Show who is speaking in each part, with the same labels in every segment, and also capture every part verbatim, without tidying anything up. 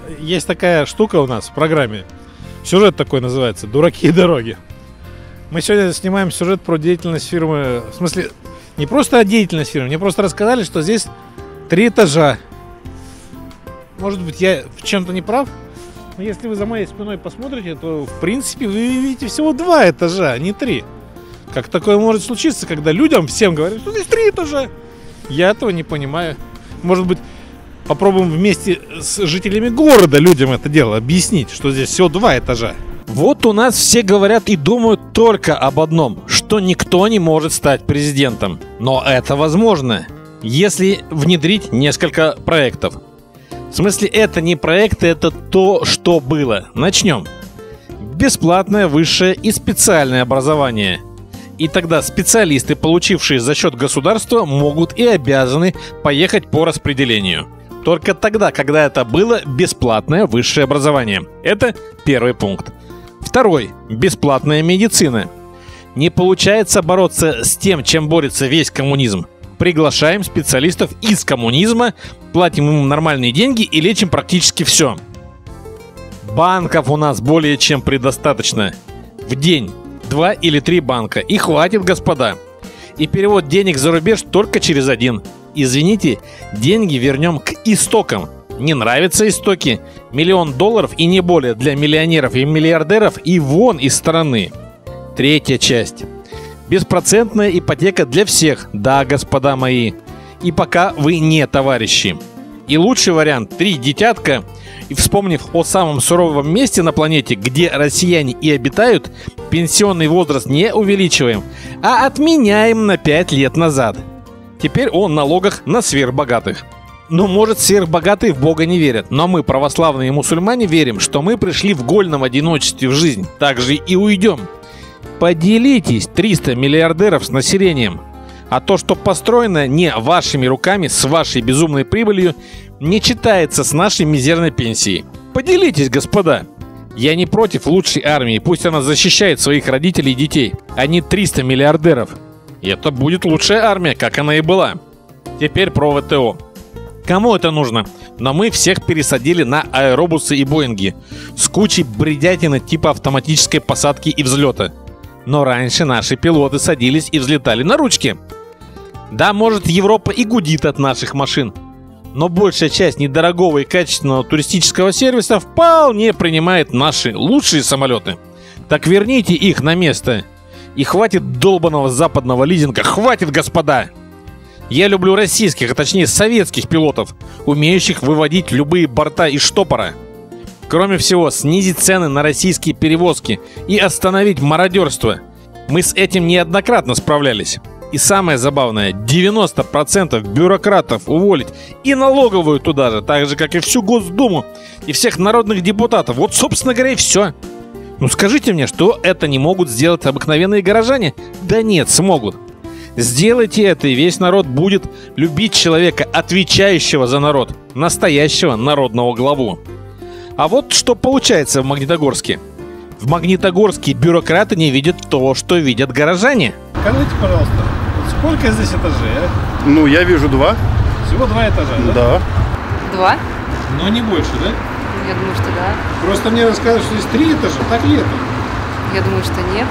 Speaker 1: есть такая штука у нас в программе. Сюжет такой называется «Дураки и дороги». Мы сегодня снимаем сюжет про деятельность фирмы. В смысле, не просто о деятельности фирмы. Мне просто рассказали, что здесь три этажа. Может быть, я в чем-то не прав? Но если вы за моей спиной посмотрите, то, в принципе, вы видите всего два этажа, а не три. Как такое может случиться, когда людям всем говорят, что здесь три этажа? Я этого не понимаю. Может быть, попробуем вместе с жителями города людям это дело объяснить, что здесь всего два этажа.
Speaker 2: Вот у нас все говорят и думают только об одном, что никто не может стать президентом. Но это возможно, если внедрить несколько проектов. В смысле, это не проекты, это то, что было. Начнем. Бесплатное высшее и специальное образование. И тогда специалисты, получившие за счет государства, могут и обязаны поехать по распределению. Только тогда, когда это было бесплатное высшее образование. Это первый пункт. Второй. Бесплатная медицина. Не получается бороться с тем, чем борется весь коммунизм. Приглашаем специалистов из коммунизма, платим им нормальные деньги и лечим практически все. Банков у нас более чем предостаточно. В день два или три банка. И хватит, господа. И перевод денег за рубеж только через один. Извините, деньги вернем к истокам. Не нравятся истоки? Миллион долларов и не более для миллионеров и миллиардеров и вон из страны. Третья часть. Беспроцентная ипотека для всех. Да, господа мои. И пока вы не товарищи. И лучший вариант — три детятка. И вспомнив о самом суровом месте на планете, где россияне и обитают, пенсионный возраст не увеличиваем, а отменяем на пять лет назад. Теперь о налогах на сверхбогатых. Ну, может, сверхбогатые в Бога не верят, но мы, православные мусульмане, верим, что мы пришли в гольном одиночестве в жизнь, так же и уйдем. Поделитесь триста миллиардеров с населением. А то, что построено не вашими руками, с вашей безумной прибылью, не читается с нашей мизерной пенсией. Поделитесь, господа. Я не против лучшей армии, пусть она защищает своих родителей и детей, а не триста миллиардеров. И это будет лучшая армия, как она и была. Теперь про ВТО. Кому это нужно? Но мы всех пересадили на аэробусы и боинги с кучей бредятины типа автоматической посадки и взлета. Но раньше наши пилоты садились и взлетали на ручки. Да, может, Европа и гудит от наших машин, но большая часть недорогого и качественного туристического сервиса вполне принимает наши лучшие самолеты. Так верните их на место. И хватит долбаного западного лизинга. Хватит, господа! Я люблю российских, а точнее советских пилотов, умеющих выводить любые борта из штопора. Кроме всего, снизить цены на российские перевозки и остановить мародерство. Мы с этим неоднократно справлялись. И самое забавное, девяносто процентов бюрократов уволить и налоговую туда же, так же, как и всю Госдуму и всех народных депутатов. Вот, собственно говоря, и все. Ну скажите мне, что это не могут сделать обыкновенные горожане? Да нет, смогут. Сделайте это, и весь народ будет любить человека, отвечающего за народ, настоящего народного главу. А вот что получается в Магнитогорске. В Магнитогорске бюрократы не видят то, что видят горожане.
Speaker 1: Скажите, пожалуйста, сколько здесь этажей, а?
Speaker 3: Ну, я вижу два.
Speaker 1: Всего два этажа, да?
Speaker 3: Да.
Speaker 4: Два?
Speaker 1: Но не больше, да?
Speaker 4: Я думаю, что да.
Speaker 1: Просто мне рассказывают, что здесь три этажа, так ли это?
Speaker 4: Я думаю, что нет.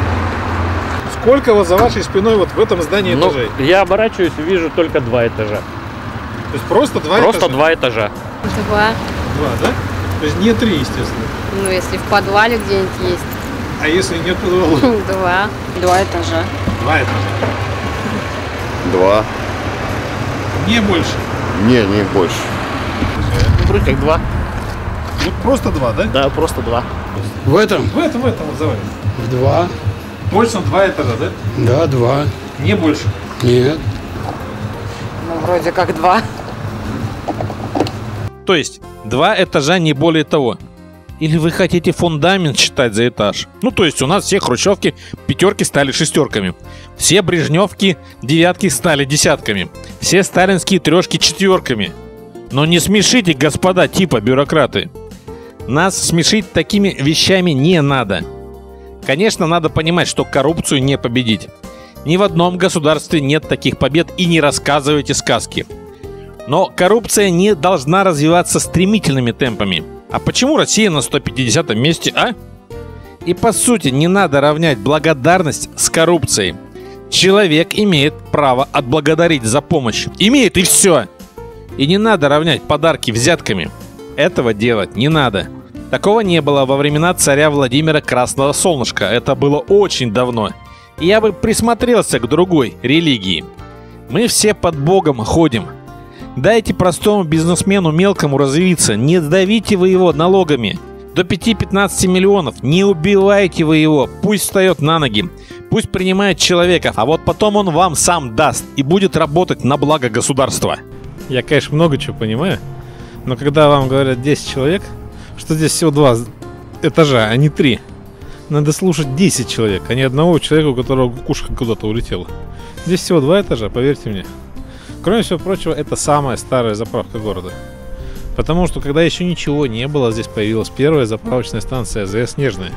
Speaker 1: Сколько вот за вашей спиной вот в этом здании
Speaker 5: ну,
Speaker 1: этажей?
Speaker 5: Я оборачиваюсь и вижу только два этажа.
Speaker 1: То есть просто два
Speaker 5: просто
Speaker 1: этажа?
Speaker 5: Просто два этажа.
Speaker 4: Два.
Speaker 1: Два, да? То есть не три, естественно.
Speaker 4: Ну, если в подвале где-нибудь есть.
Speaker 1: А если нет подвала?
Speaker 4: Два. Два этажа.
Speaker 1: Два этажа.
Speaker 3: Два.
Speaker 1: Не больше?
Speaker 3: Не, не больше.
Speaker 5: Вроде как два.
Speaker 1: Вот просто два, да?
Speaker 5: Да, просто два.
Speaker 6: В этом?
Speaker 1: В этом, в этом, вот давай.
Speaker 6: Два.
Speaker 1: Точно два этажа, да?
Speaker 6: Да, два.
Speaker 1: Не больше?
Speaker 6: Нет.
Speaker 4: Ну, вроде как два.
Speaker 2: То есть, два этажа, не более того. Или вы хотите фундамент считать за этаж? Ну, то есть, у нас все хрущевки пятерки стали шестерками. Все брежневки девятки стали десятками. Все сталинские трешки четверками. Но не смешите, господа, типа бюрократы. Нас смешить такими вещами не надо. Конечно, надо понимать, что коррупцию не победить. Ни в одном государстве нет таких побед, и не рассказывайте сказки. Но коррупция не должна развиваться стремительными темпами. А почему Россия на сто пятидесятом месте, а? И по сути не надо равнять благодарность с коррупцией. Человек имеет право отблагодарить за помощь. Имеет и все. И не надо равнять подарки взятками. Этого делать не надо. Такого не было во времена царя Владимира Красного Солнышка. Это было очень давно. И я бы присмотрелся к другой религии. Мы все под Богом ходим. Дайте простому бизнесмену мелкому развиться. Не давите вы его налогами. До пяти-пятнадцати миллионов. Не убивайте вы его. Пусть встает на ноги. Пусть принимает человека. А вот потом он вам сам даст. И будет работать на благо государства.
Speaker 1: Я, конечно, много чего понимаю. Но когда вам говорят десять человек, что здесь всего два этажа, а не три. Надо слушать десять человек, а не одного человека, у которого кукушка куда-то улетела. Здесь всего два этажа, поверьте мне. Кроме всего прочего, это самая старая заправка города. Потому что, когда еще ничего не было, здесь появилась первая заправочная станция АЗС «Нежная».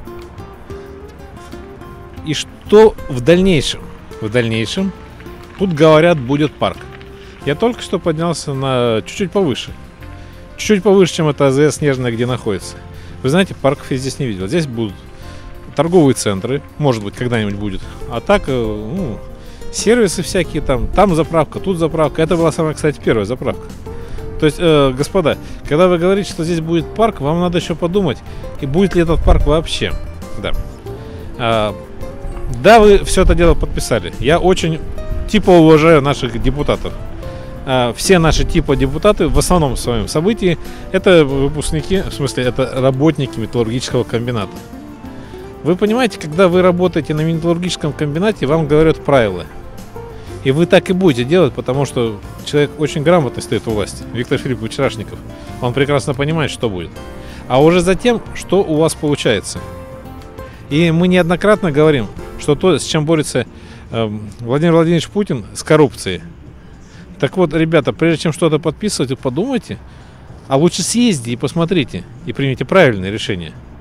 Speaker 1: И что в дальнейшем? В дальнейшем, тут, говорят, будет парк. Я только что поднялся на чуть-чуть повыше. Чуть-чуть повыше, чем это АЗС «Нежная», где находится. Вы знаете, парков я здесь не видел. Здесь будут торговые центры, может быть, когда-нибудь будет. А так, ну, сервисы всякие там. Там заправка, тут заправка. Это была самая, кстати, первая заправка. То есть, э, господа, когда вы говорите, что здесь будет парк, вам надо еще подумать, и будет ли этот парк вообще. Да. А, да, вы все это дело подписали. Я очень типа уважаю наших депутатов. А, все наши типа депутаты в основном в своем событии это выпускники, в смысле, это работники металлургического комбината. Вы понимаете, когда вы работаете на металлургическом комбинате, вам говорят правила. И вы так и будете делать, потому что человек очень грамотный стоит у власти. Виктор Филиппович Рашников. Он прекрасно понимает, что будет. А уже затем, что у вас получается. И мы неоднократно говорим, что то, с чем борется э, Владимир Владимирович Путин, с коррупцией. Так вот, ребята, прежде чем что-то подписывать, подумайте, а лучше съездите и посмотрите, и примите правильное решение.